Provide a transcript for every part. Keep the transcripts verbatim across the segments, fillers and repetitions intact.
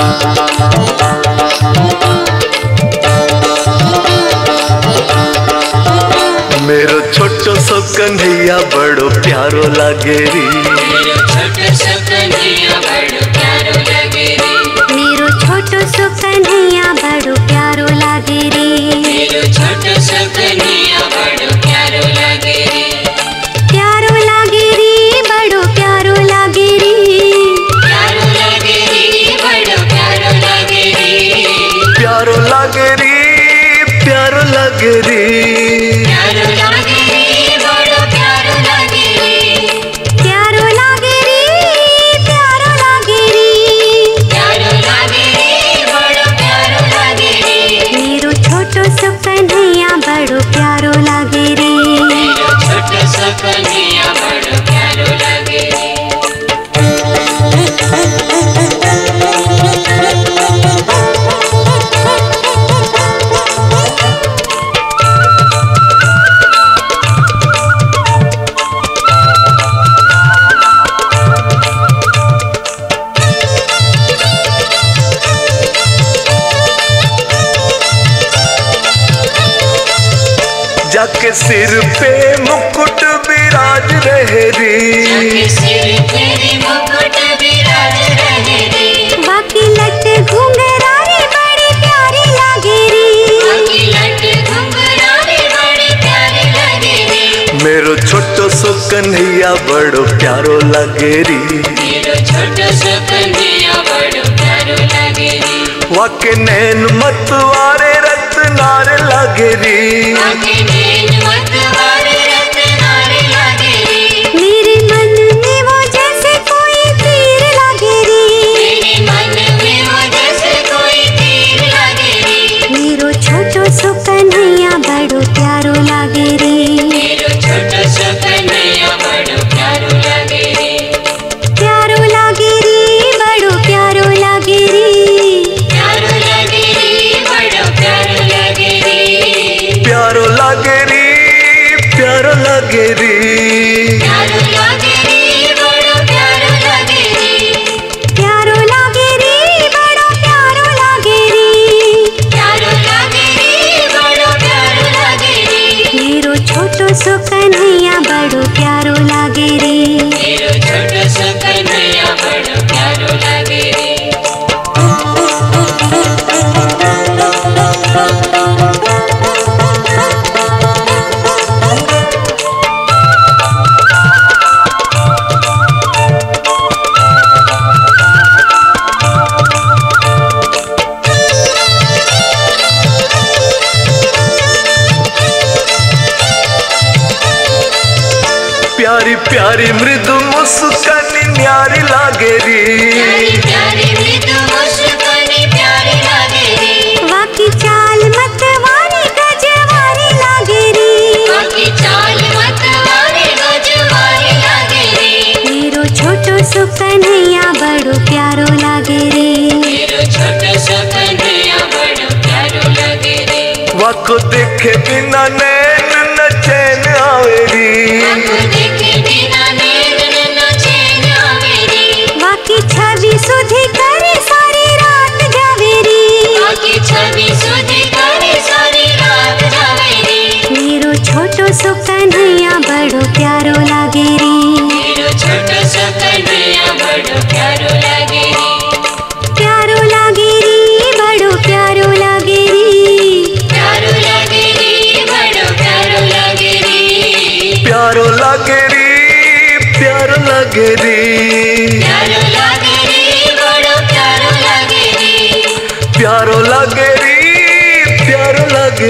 मेरो छोटो सो कन्हैया बड़ो प्यारो लागे री। मेरो छोटो सो कन्हैया बड़ो प्यारो लागे री। मेरो छोटो सो कन्हैया बड़ो प्यारो लागे रे। मेरो छोटो सो कन्हैया बड़ो प्यारो लागे री। प्यारो लागे रे बड़ो प्यारो लागे रे। प्यारो लागे री बड़ो प्यारो लागे री। प्यारो लागे री प्यारो लागे री। प्यारो लागे री बड़ो प्यारो लागे री। प्यारो लागे रे प्यारो लागे रे। प्यारो लागे री बड़ो प्यारो लागे री। मेरो छोटो सो कन्हैया बड़ो प्यारो लागे रे। मेरो छोटो सो कन्हैया बड़ो प्यारो लागे री। जाके सिर पे मुकुट विराज रहे री। जाके सिर पे मुकुट विराज रहे रे। बाकी लट घुंघरारे बड़े प्यारे लागे रे। बाकी लट घुंघरारे बड़े प्यारे लागे रे। मेरो छोटो सो कन्हैया बड़ो प्यारो लागे री। मेरो छोटो सो कन्हैया बड़ो प्यारो लागे रे। वाके नैन मतवारे रत्नार लागे री। वाके नैन मतवारे रत्नार लागे रे। मेरे मन में वो जैसे कोई तीर लागे रे। मेरे मन में वो जैसे कोई तीर लागे रे। मेरो छोटो सो कन्हैया बड़ो प्यारो लागे रे। मेरो छोटो सो कन्हैया बड़ो प्यारो लागे रे। प्यारो लागे रे बड़ो प्यारो लागे रे। प्यारो लागे रे बड़ो प्यारो लागे रे। प्यारो लागे री प्यारो लागे री। प्यारो लागे रे बड़ो प्यारो लागे रे। प्यारो लागे रे बड़ो प्यारो लागे रे। प्यारो लागे रे बड़ो प्यारो लागे रे। मेरो छोटो सो कन्हैया बड़ो प्यारो लागे रे। मेरो छोटो सो कन्हैया बड़ो प्यारो लागे रे। प्यारी प्यारी मृदु मुस्कान न्यारी लागे री। प्यारी प्यारी मृदु मुस्कान प्यारी लागे रे। वाकी चाल मतवारी गजवारी लागे रे। बाकी चाल मतवारे गजवारे लागे रे। मेरो छोटो सो कन्हैया बड़ो प्यारो लागे रे। मेरो छोटो सो कन्हैया बड़ो प्यारो लागे रे। वाको देखे बिना नैन न चैन आवे री। वाको देखे बिना नैन न चैन आवे रे। वाकी छवि सुधी करे सारी रात जावे रे। बाकी छवि सुधी करे सारी रात जावे रे। मेरो छोटो सो कन्हैया बड़ो प्यारो लागे रे। मेरो छोटो सो कन्हैया बड़ो प्यारो लागे रे। प्यारो लागे रे बड़ो प्यारो लागे रे। प्यारो लागे रे बड़ो प्यारो लागे रे। प्यारो लागे री प्यारो लागे री। प्यारो लागे रे बड़ो प्यारो लागे रे। प्यारो लागे री प्यारो लागे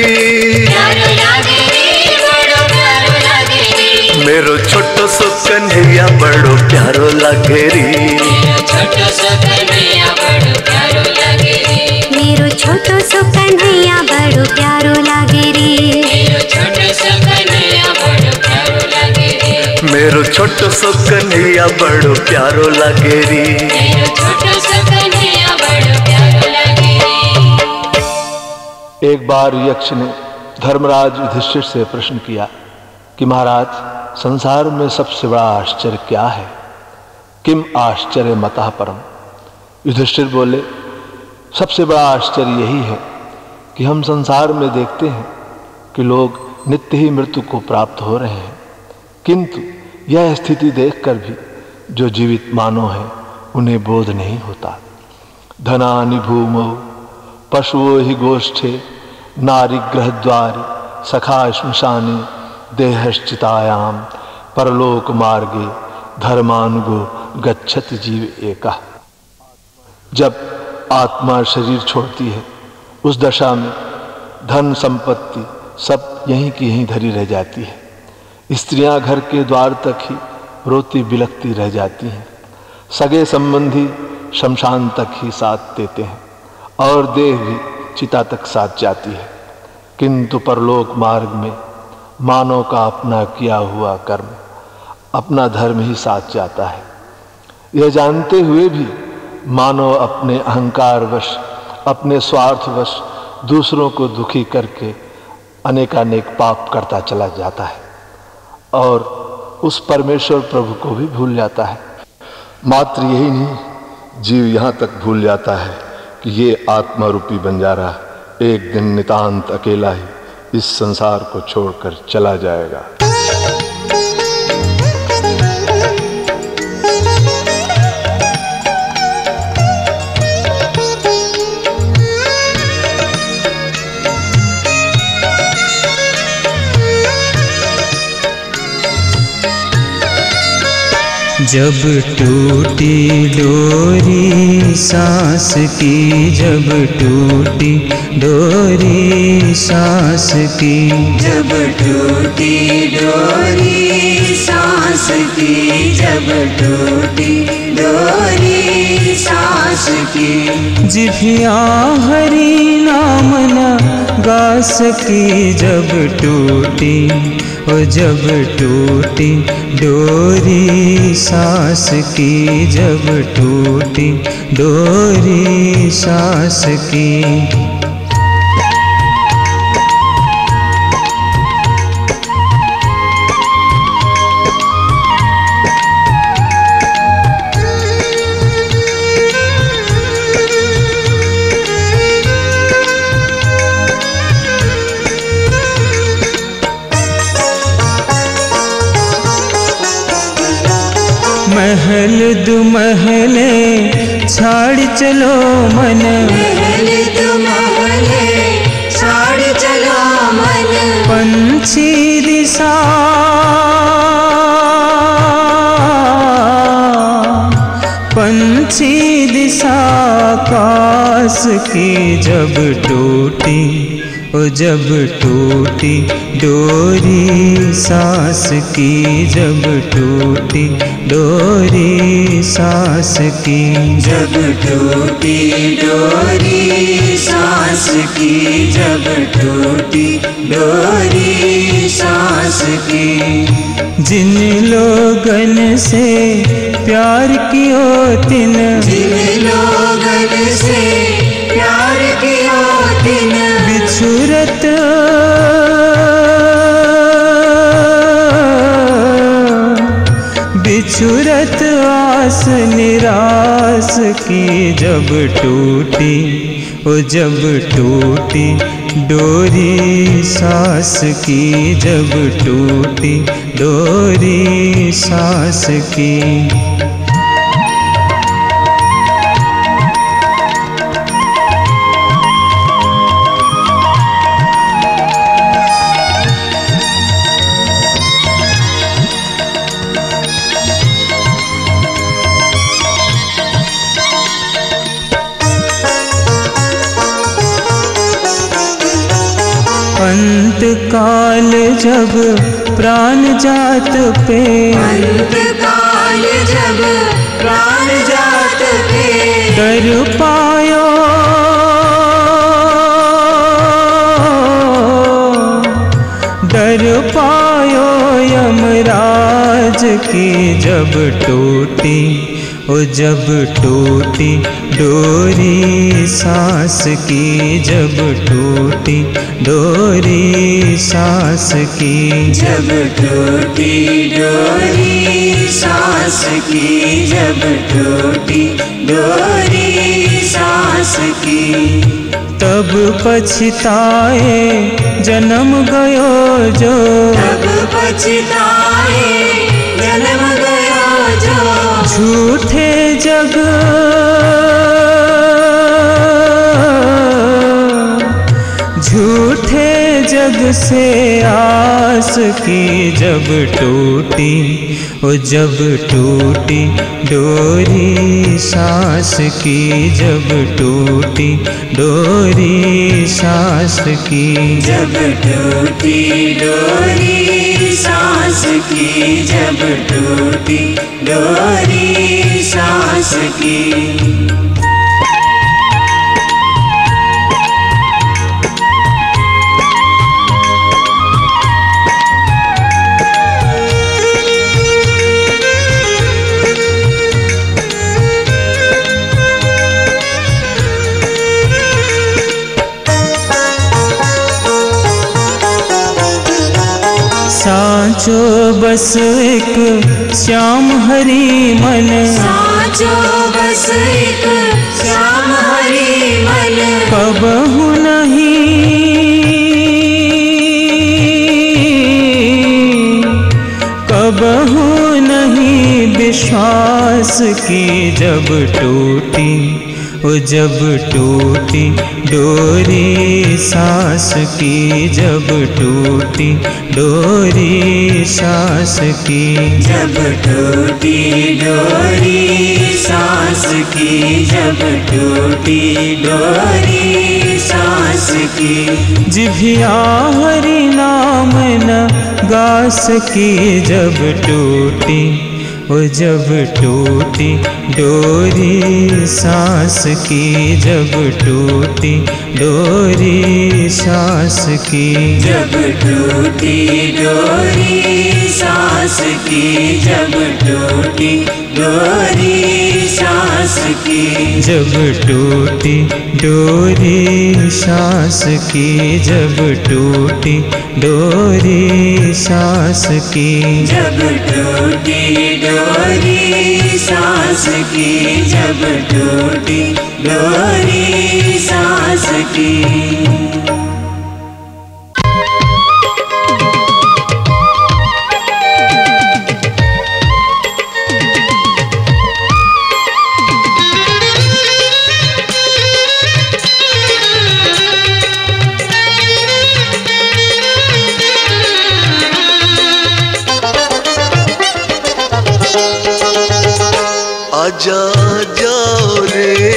री। प्यारो लागे रे बड़ो प्यारो लागे रे। मेरो छोटो सो कन्हैया बड़ो प्यारो लागे री। मेरो छोटो सो कन्हैया बड़ो प्यारो लागे रे। मेरो छोटो सो कन्हैया बड़ो प्यारो लागे रे। मेरो छोटो सो कन्हैया बड़ो प्यारो लागे रे। मेरो छोटो सो कन्हैया बड़ो प्यारो लागे री। मेरो छोटो सो कन्हैया बड़ो प्यारो लागे रे। एक बार यक्ष ने धर्मराज युधिष्ठिर से प्रश्न किया कि महाराज, संसार में सबसे बड़ा आश्चर्य क्या है? किम आश्चर्य मतः परम। युधिष्ठिर बोले, सबसे बड़ा आश्चर्य यही है कि हम संसार में देखते हैं कि लोग नित्य ही मृत्यु को प्राप्त हो रहे हैं, किंतु यह स्थिति देखकर भी जो जीवित मानव है उन्हें बोध नहीं होता। धनानि भूमौ पशुओ ही गोष्ठे नारी गृहद्वार सखा श्मशाने देहश्चितायाम परलोक मार्गे धर्मानुगो गच्छति जीव एका। जब आत्मा शरीर छोड़ती है उस दशा में धन संपत्ति सब यहीं की यहीं धरी रह जाती है। स्त्रियां घर के द्वार तक ही रोती बिलखती रह जाती हैं। सगे संबंधी शमशान तक ही साथ देते हैं और देह भी चिता तक साथ जाती है, किंतु परलोक मार्ग में मानव का अपना किया हुआ कर्म, अपना धर्म ही साथ जाता है। यह जानते हुए भी मानव अपने अहंकार वश, अपने स्वार्थवश दूसरों को दुखी करके अनेकानेक पाप करता चला जाता है और उस परमेश्वर प्रभु को भी भूल जाता है। मात्र यही नहीं, जीव यहाँ तक भूल जाता है कि ये आत्मा रूपी बंजारा एक दिन नितांत अकेला ही इस संसार को छोड़कर चला जाएगा। जब टूटी डोरी सांस की, जब टूटी डोरी सांस की, जब टूटी डोरी सांस की, जब टूटी डोरी सांस की, जिभिया हरि नाम न गा सकी। जब टूटी ओ जब टूटी डोरी सांस की, जब टूटी डोरी सांस की। महल दुमहले छाड़ चलो मन, महल दुमहले छाड़ चलो मन, पंछी दिशा पंछी दिशा आकाश की। जब टूटी ओ जब टूटी डोरी सांस की, जब टूटी डोरी सांस की, जब टूटी डोरी सांस की, जब टूटी डोरी सांस की। जिन लोगन से प्यार कियो तिन, जिन लोगन से प्यार कियो तिन, बिछुरत बिछुरत आस निराश की। जब टूटी ओ जब टूटी डोरी सांस की, जब टूटी डोरी सांस की। अंत काल जब प्राण जात पे, अंत काल जब प्राण जात पे, डर पायो डर पायो यमराज की। जब टूटी ओ जब टूटी डोरी सांस की, जब टूटी डोरी सांस की, जब टूटी डोरी सांस की, जब टूटी डोरी सांस की। तब पछताए जन्म गयो जो, तब पछताए जन्म गयो जो, झूठे जग झूठे जग से आस की, जब टूटी ओ जब टूटी डोरी सांस की, जब टूटी डोरी सांस की, जब टूटी डोरी सांस की, जब टूटी डोरी सांस की। साचो बस एक श्याम हरि मन, साचो बस एक श्याम हरि मन, कबहु नहीं कबहु नहीं विश्वास की, जब टूटी ओ जब टूटी डोरी सांस की, जब टूटी डोरी सांस की, जब टूटी डोरी सांस की, जब टूटी डोरी सांस की। जिभिया हरि नाम न गा सकी, जब टूटी ओ जब टूटी डोरी सांस की, जब टूटी डोरी सांस की, जब टूटी डोरी सांस की, जब टूटी डोरी सांस की, जब टूटी डोरी सांस की, जब टूटी डोरी सांस की, जब टूटी डोरी सांस की, जब टूटी डोरी सांस की। आजा जाओ रे,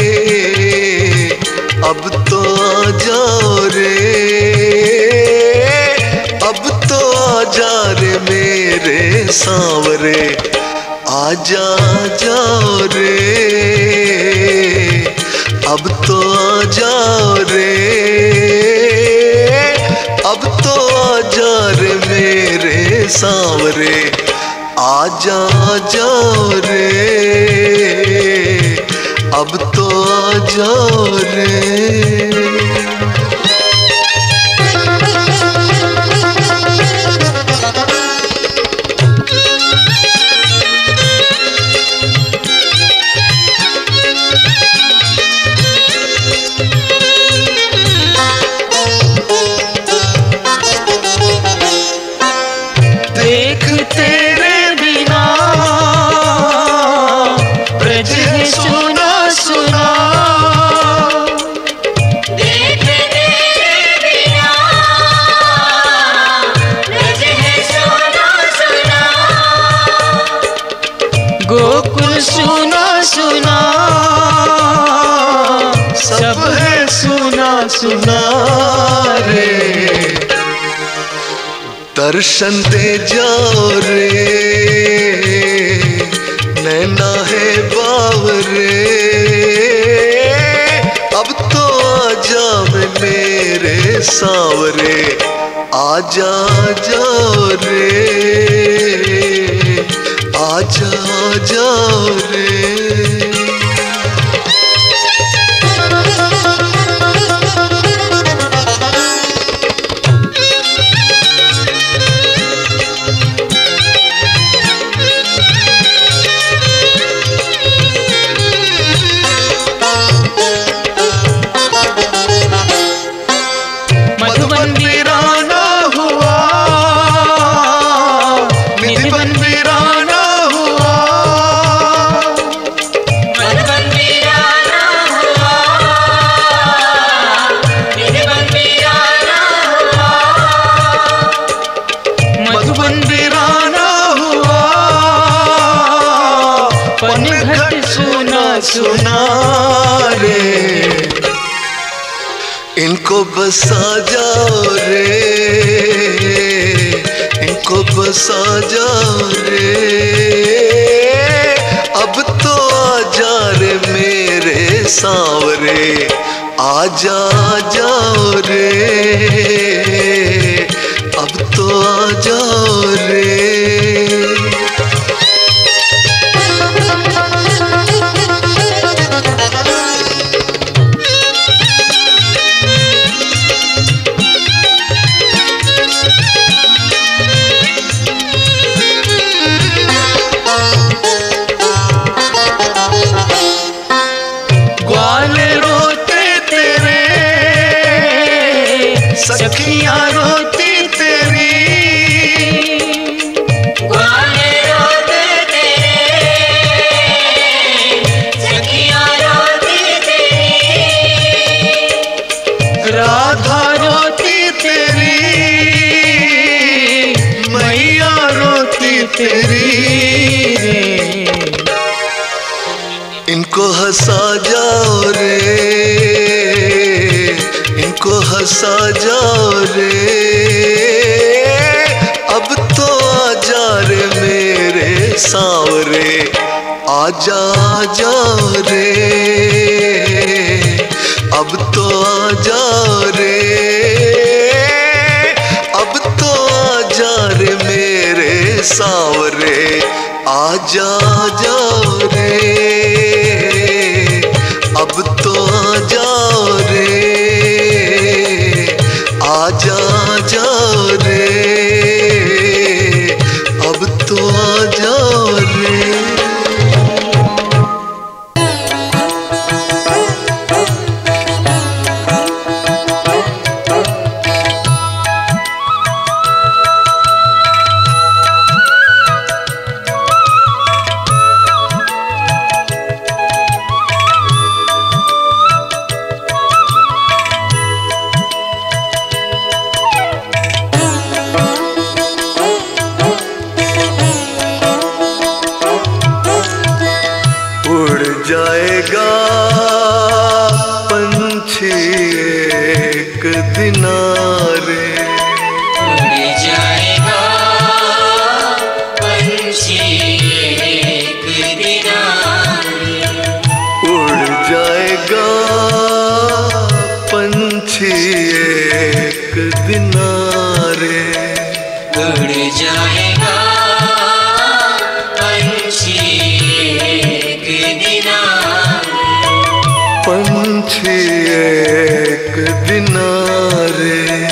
अब तो आ जाओ रे, अब तो आ जा रे मेरे सांवरे, आजा जाओ रे, अब तो आ जाओ रे, अब तो आ जा रे मेरे सांवरे, आजा जाओ रे, अब तो आ जाओ रे। गोकुल सुना सुना सब है सुना सुना रे, दर्शन दे जाओ रे, नैना है बावरे, अब तो आ जा मेरे सांवरे, आजा जाओ रे, आजा आजा रे। मधुबन वीराना हुआ, निधिवन वीराना हुआ, मधुबन वीराना हुआ, निधिवन वीराना हुआ, मधुबन वीराना हुआ, पनघट सुना सुना रे। इनको बसा जाओ रे, इनको बसा जाओ रे। अब तो आजा रे मेरे सांवरे, आजा जाओ रे। अब तो आ जाओ रे। ग्वाले रोते तेरे, सखियां रोती तेरी, ग्वाले रोते तेरे, सखियां रोती तेरी, राधा रोती तेरी, मैया रोती तेरी। इनको हंसा जाओ रे, इनको हंसा जाओ रे। अब तो आजा रे मेरे सांवरे, आजा जाओ रे। अब तो आ जाओ रे, अब तो आजा रे मेरे सांवरे, आजा जाओ रे। अब तो आ जाओ रे, आजा जाओ रे। अब तो आ जाओ रे। उड़ जाएगा पंछी एक दिनारे, उड़ जाएगा पंछी एक दिनारे, उड़ जाएगा पंछी एक दिनारे। उड़ जाएगा पंछी एक दिनारे, पंछी एक दिनारे।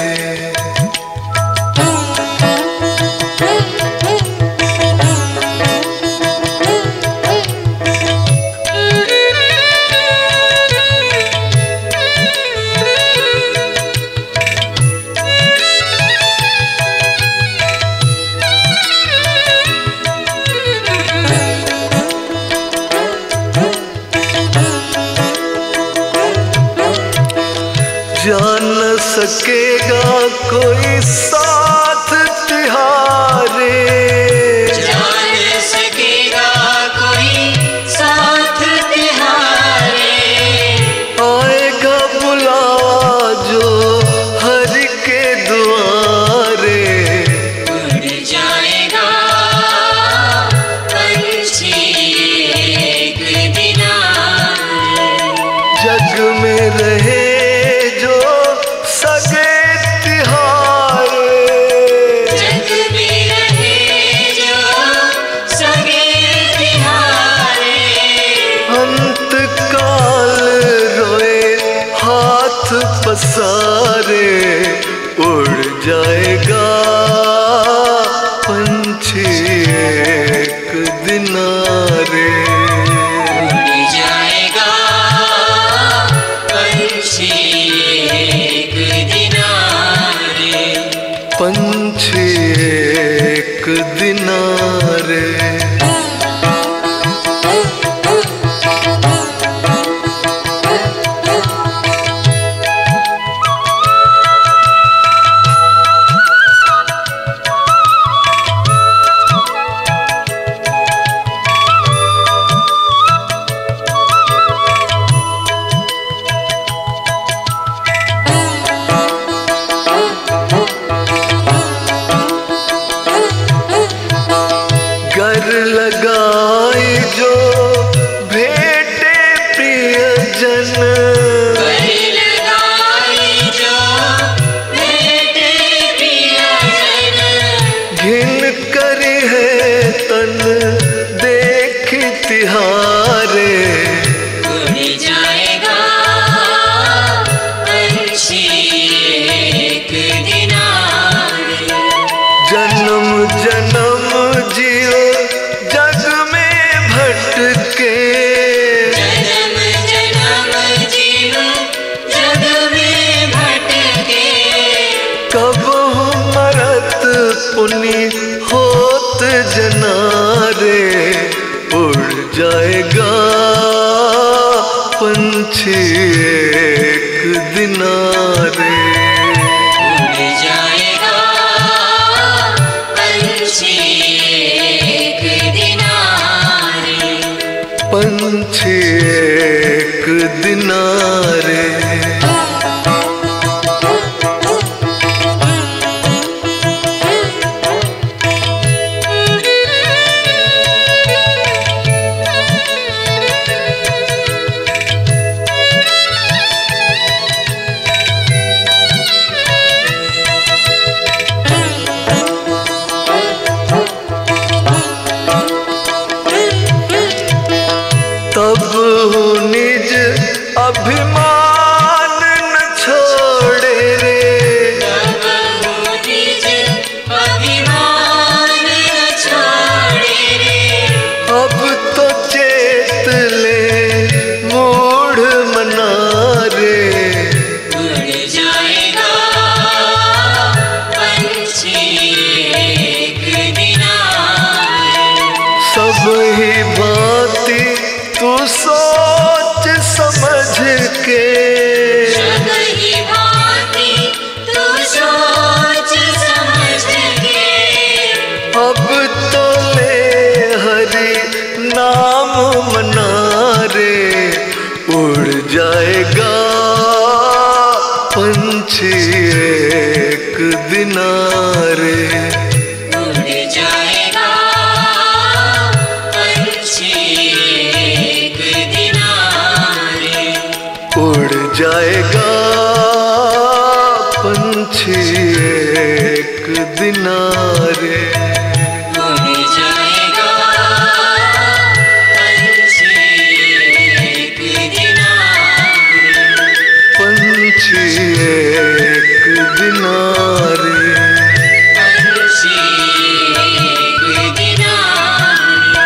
जान न सकेगा कोई साथ तिहारे, जान सकेगा कोई साथ तिहारे, आएगा बुलावा जो हरि के द्वारे। उड़ जाएगा पंछी एक दिनारे, जग में रहे जो सगे तिहारे, जग में रहे जो सगे अंत काल रोए हाथ पसारे, उड़ जाएगा पंछी एक दिनारे। उड़ जाएगा पंछी एक दिनारे, पंछी एक दिनारे। गर लगाई जो भेटे प्रियजन, कर लगाई जो भेटे प्रियजन, घिन करी है तन देख तिहारे। उड़ जाएगा पंछी एक दिनारे, जन्म जन्म जियो जग में भटके, जन्म जन्म जीव जग में भटके, कब मरत पुनि होत जनारे। उड़ जाएगा पंछी एक दिनारे। उड़ जाएगा पंछी एक दिनारे, पंछी एक दिनारे। तब निज अभिमान न छोड़े रे, तब वो निज अभिमान न छोड़े रे, अब तो चेत ले मूढ़ मनारे। उड़ जाएगा पंछी एक दिनारे, सब ही भांति तू सोच समझ के, सब ही भांति तू सोच समझ के, अब तो ले हरि नाम मनारे। उड़ जाएगा पंछी एक दिनारे। उड़ जाएगा पंछी एक दिनारे, उड़ जाएगा पंछी एक दिनारे। उड़ जाएगा पंछी एक दिनारे, पंछी एक दिनारे। पंछी एक दिनारे।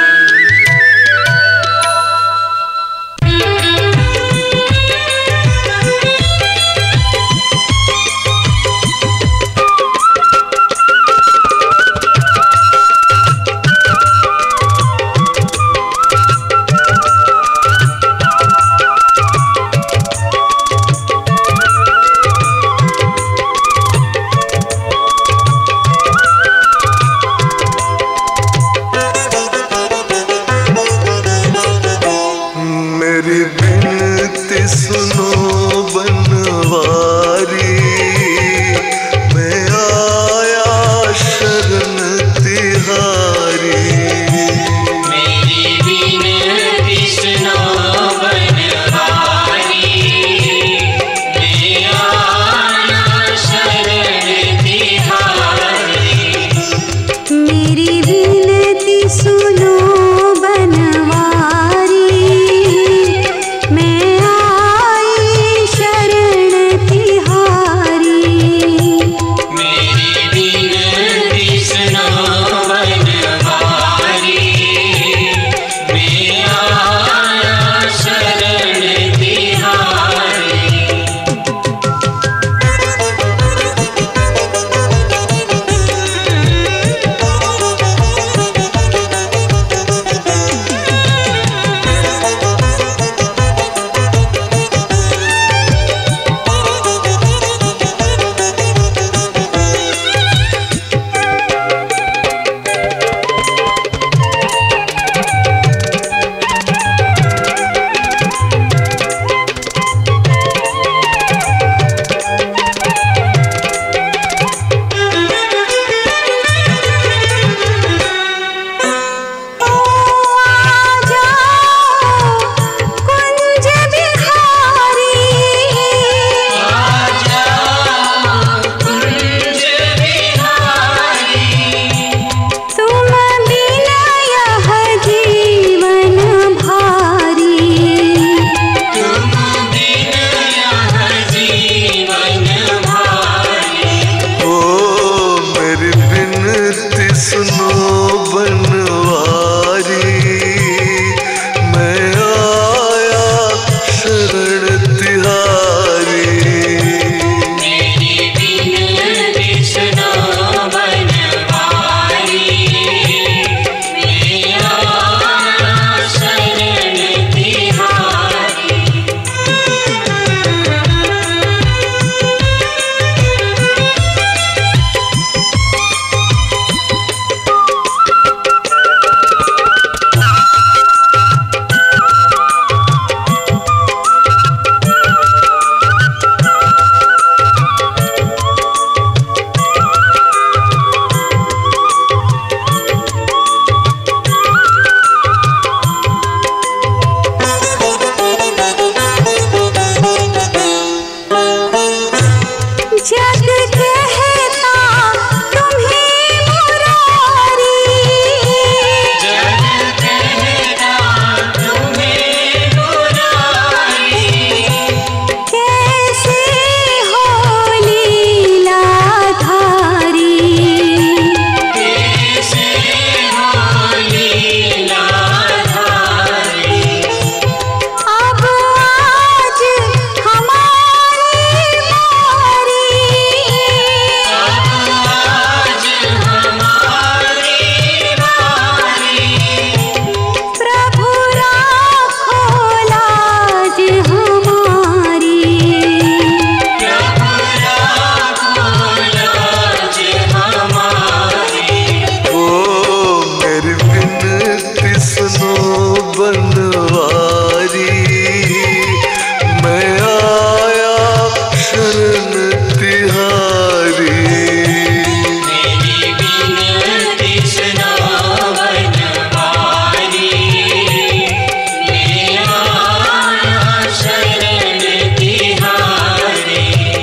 बनवारी, मैं आया शरण तिहारी। मेरी विनती सुनो बनवारी, मैं आया शरण तिहारी।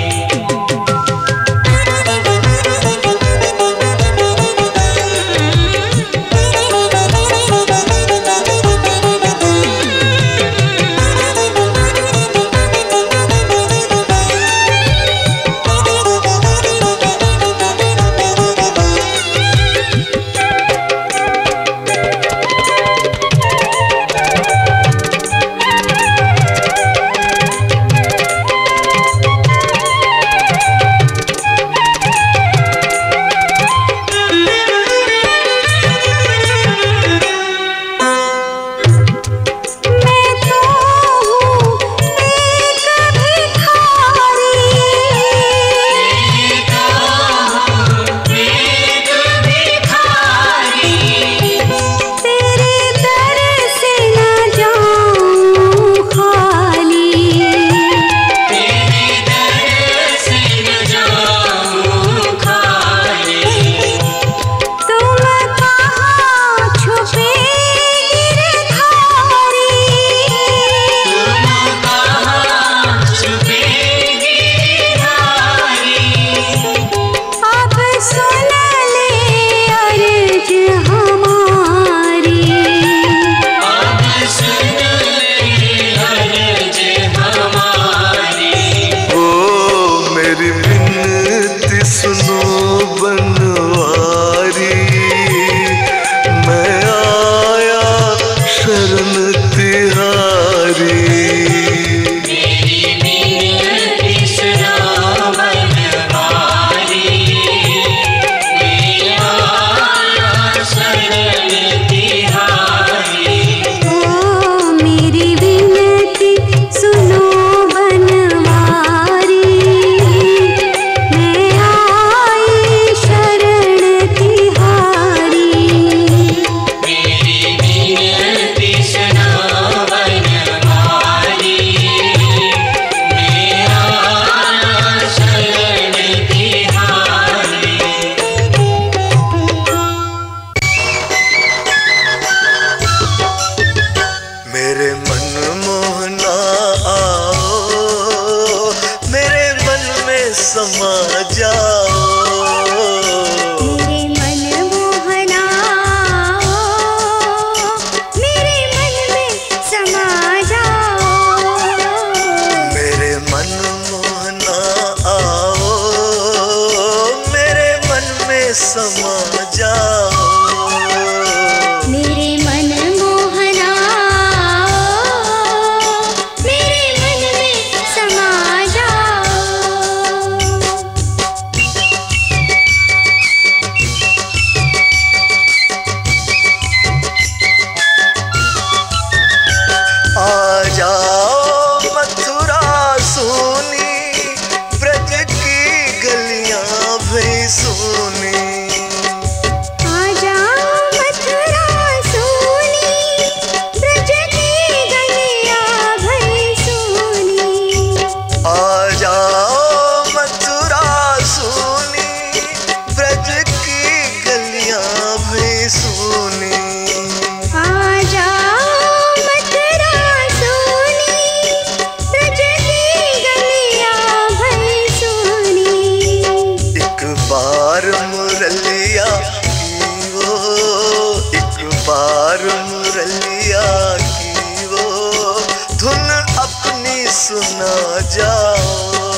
सुना जाओ।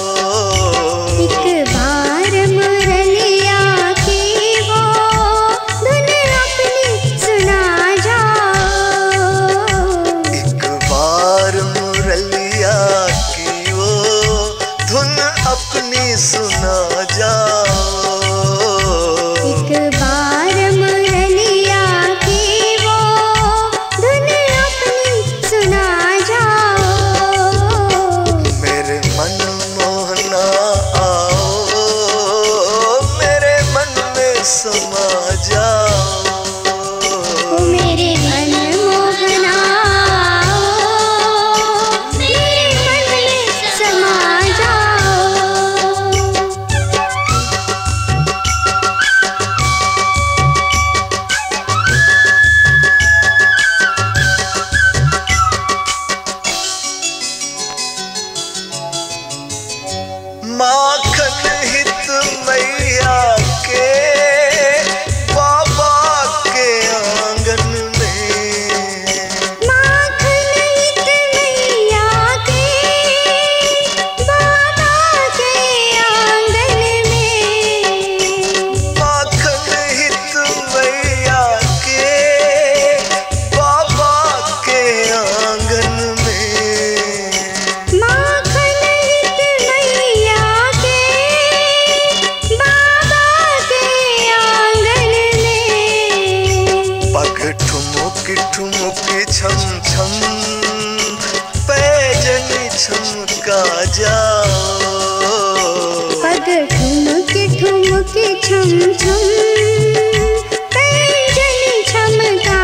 एक बार मुरलिया की वो धुन अपनी सुना जाओ। एक बार मुरलिया की वो धुन अपनी सुना जाओ। एक बार मुरलिया की वो धुन अपनी सुना जाओ। मेरे मन छम छम पैंजन छमका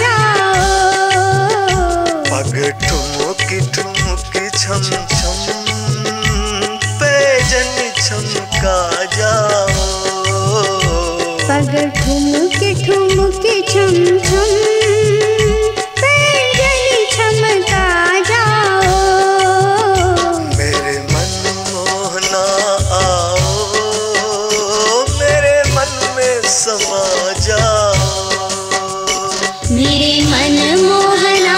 जाओ। पग ठुमकी ठुमकी छम छम पैजन छमका जाओ। पग ठुमके ठुमके छम छम पैंजन छमका जाओ। मेरे मन मोहना आओ, मेरे मन में समा जाओ। मेरे मन मोहना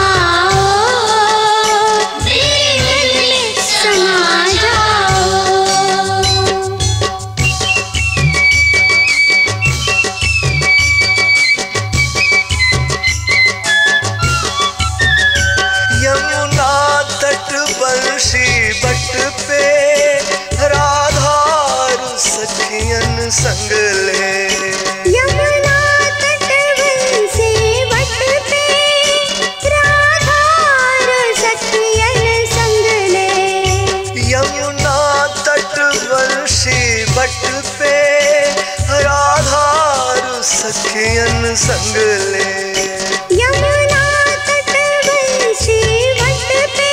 मेरे मन में समा जाओ। यमुना तट बंशी बट पे राधार सखियन संग ले। यमुना तट बंसी वट पे राधार सखियन संग ले। यमुना तट बंशी बट पे राधार सखियन संग ले। यमुना तट बंसी वट पे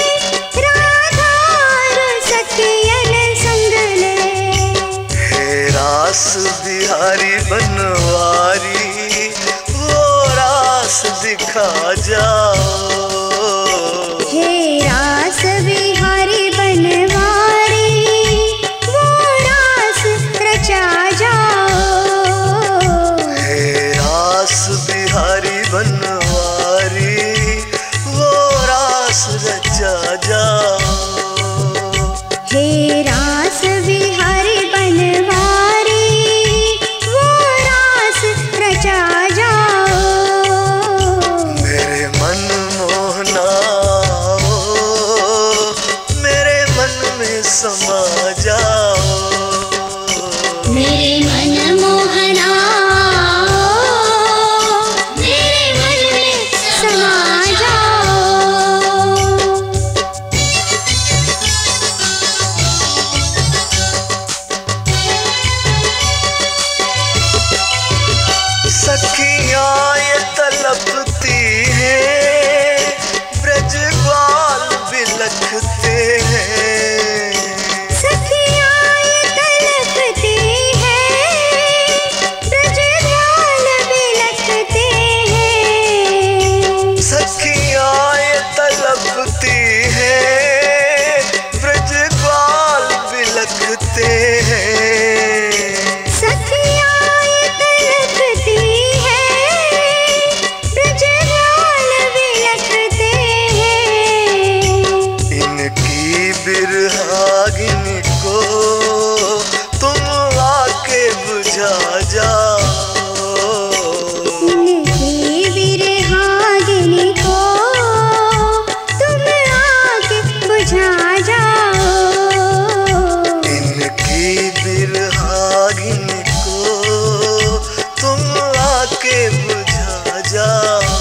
राधार सखियन संग ले। हे रास बिहारी बनवारी वो रास दिखा जाओ। हे रास बिहारी बनवारी वो रास रचा जाओ। हे रास बिहारी बनवारी वो रास रचा जाओ। हे रास बिहारी बनवारी वो रास रचा जाओ। मेरे मन मोहना आओ, मेरे मन में समा जाओ। मेरे मन मोहना मेरे मन में समा जाओ। सखियाँ ये तलपती हैं, ब्रज ग्वाल बिलखते हैं। सखियाँ ये तलपती हैं, ब्रजग्वाल बिलखते हैं। सखियाँ ये तलपती हैं, ब्रज ग्वाल बिलखते हैं। सखियाँ ये तलपती हैं, ब्रजग्वाल बिलखते हैं। इनकी बिरहागिनी को तुम आके बुझा जाओ। इनकी बिरहागिनी को तुम आके बुझा जाओ। इनकी बिरहागिनी को तुम आके बुझा जाओ।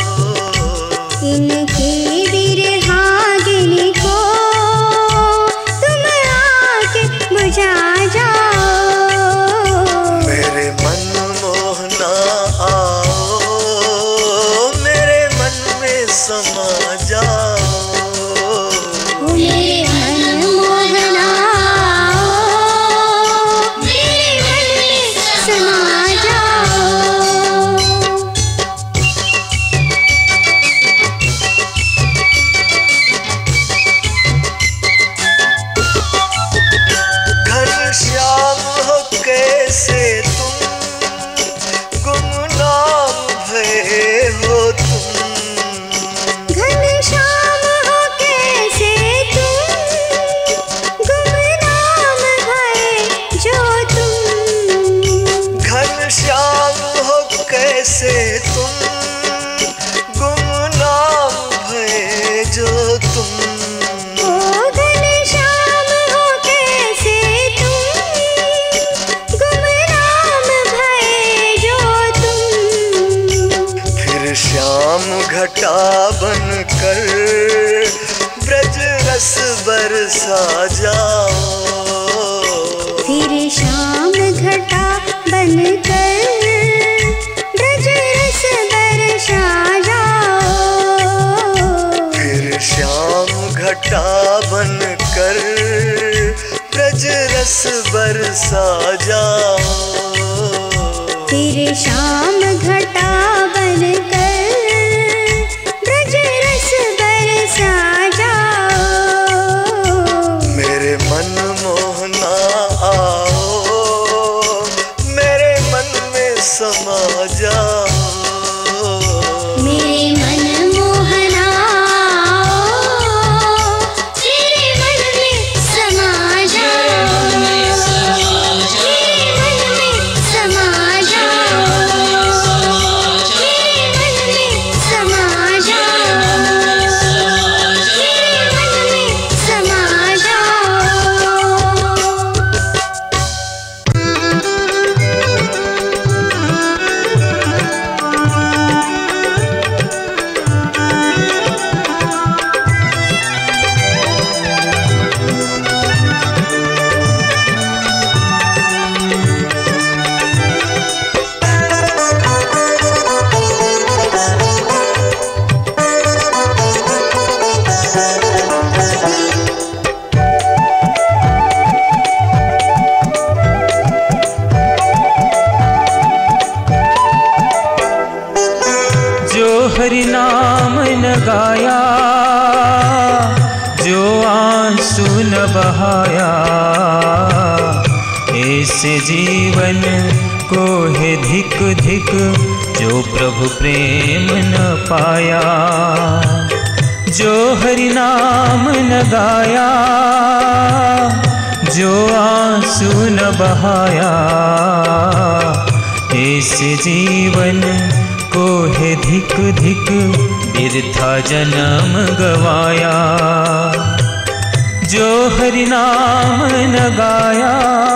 इनकी बिरहागिनी को तुम आके बुझा जाओ। मेरे मन मोहना आओ, मेरे मन में समा जाओ। मेरे मन मोहना मेरे मन में समा जाओ। घनश्याम हो कैसे तुम, गुमनाम भये हो तुम। घनश्याम हो कैसे तुम, गुमनाम भये जो तुम। घनश्याम हो कैसे तुम, गुमनाम भये जो तुम। ओ घनश्याम हो कैसे तुम, गुमनाम भये जो तुम। फिर श्याम घटा बन कर ब्रज रस बरसा जाओ। फिर शाम घटा ब्रज रस बरसा जाओ। फिर श्याम घटा बन कर ब्रज रस बरसा जाओ। फिर श्याम घटा बन कर ब्रज रस बरसा जाओ। मेरे मन मोहना आओ, मेरे मन में समा जाओ। मेरे मन मोहना तेरे मन में समा जाओ। मेरे मन में समा जाओ। मेरे मन में समा जाओ। मेरे मन में समा जाओ। जो हरि नाम न गाया, जो आंसू न बहाया, ऐसे जीवन को है धिक धिक, जो प्रभु प्रेम न पाया। जो हरि नाम न गाया, जो आंसू न बहाया, ऐसे जीवन को है धिक धिक, बिरथा जन्म गवाया। जो हरि नाम न गाया।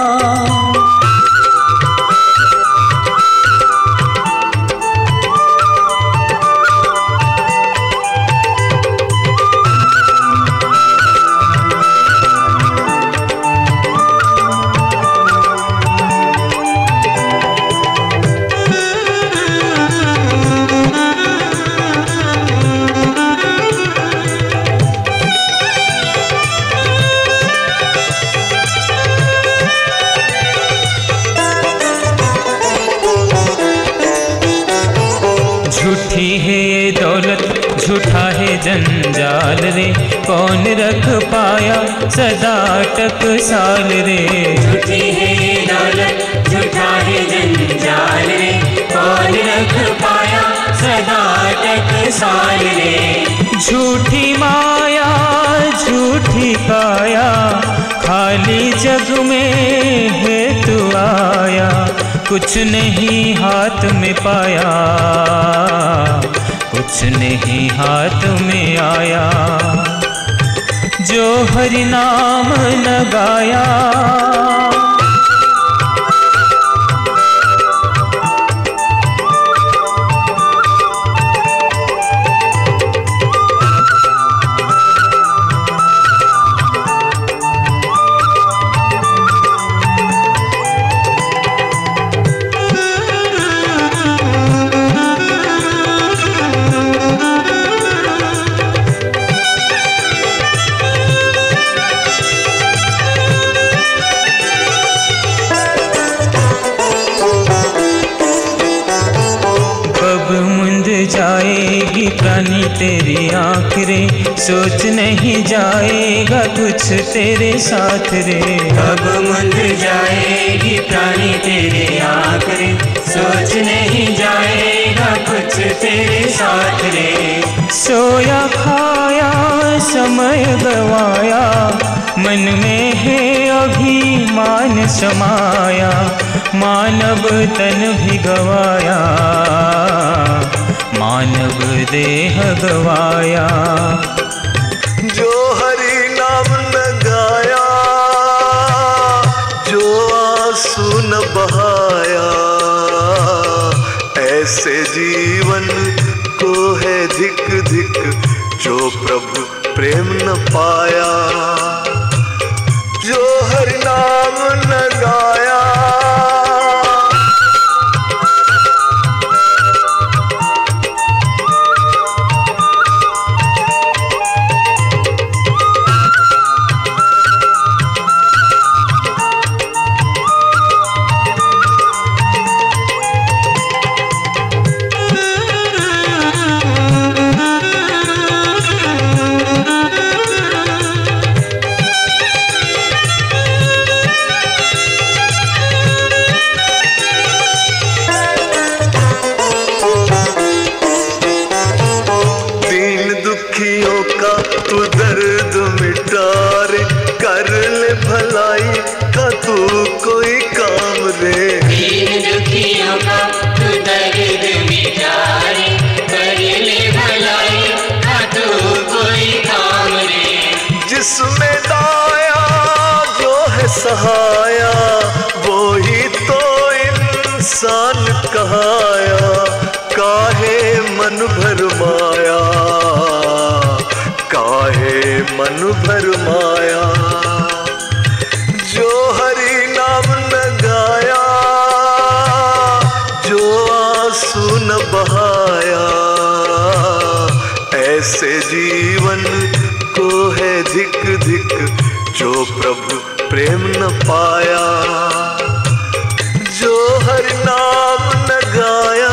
झूठी है ये दौलत, झूठा है जंजाल रे, कौन रख पाया सदा टकसाल रे। झूठी है ये दौलत, झूठा है जंजाल रे, कौन रख पाया सदा टकसाल रे। झूठी माया झूठी काया, खाली जग में है तू आया, कुछ नहीं हाथ में पाया, कुछ नहीं हाथ में आया। जो हरि नाम न गाया। जाएगी प्राणी तेरी आँख रे, सोच नहीं जाएगा कुछ तेरे साथ रे। कब मुंद जाएगी प्राणी तेरे आँख रे, सोच नहीं जाएगा कुछ तेरे साथ रे। सोया खाया समय गवाया, मन में है अभिमान समाया, मानव तन भी गवाया, मानव देह गवाया। जो हरि नाम न गाया, जो आंसू न बहाया, ऐसे जीवन को है धिक धिक, जो प्रभु प्रेम न पाया। जो हरि नाम न गाया, दर्द मिटा रे, कर ले भलाई का तू कोई काम रे। दीन दुखियों का तू दर्द मिटा रे, कर ले भलाई का तू कोई काम रे। जिसमें दाया जो है सहाया, वो ही तो इंसान कहाया। काहे मन भर माया, काहे मन भर माया। जो हरि नाम न गाया, जो आंसू न बहाया, ऐसे जीवन को है धिक धिक, जो प्रभु प्रेम न पाया। जो हरि नाम न गाया,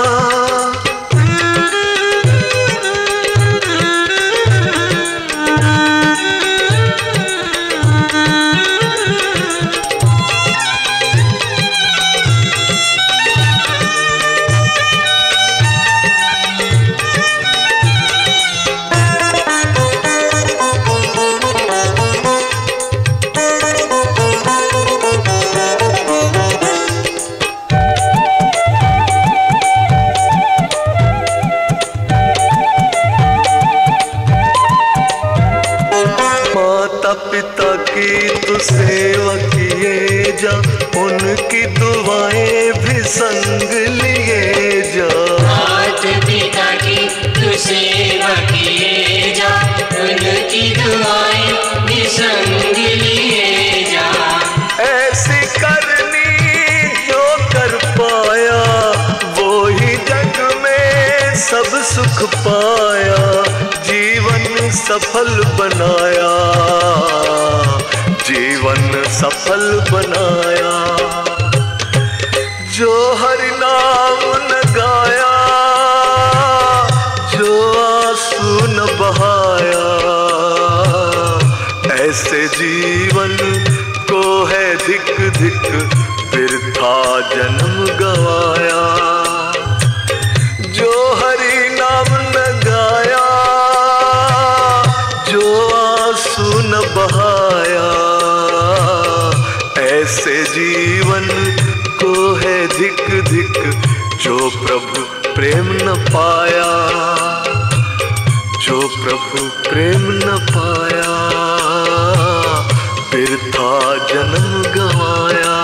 पिता की तू सेवा किए जा, उनकी दुआएं भी संग लिए जा। मात पिता की तू सेवा किए जा, उनकी दुआएं भी संग लिए जा। ऐसी करनी जो कर पाया, वो ही जग में सब सुख पाया। जीवन सफल बनाया, जीवन सफल बनाया। जो हरि नाम न गाया, जो आंसू न बहाया, ऐसे जीवन को है धिक धिक, वृथा जन्म गवाया। जो हरि नाम न गाया, जो आंसू न बहाया, ऐसे जीवन को है धिक धिक, जो प्रभु प्रेम न पाया। जो प्रभु प्रेम न पाया, वृथा जन्म गवाया।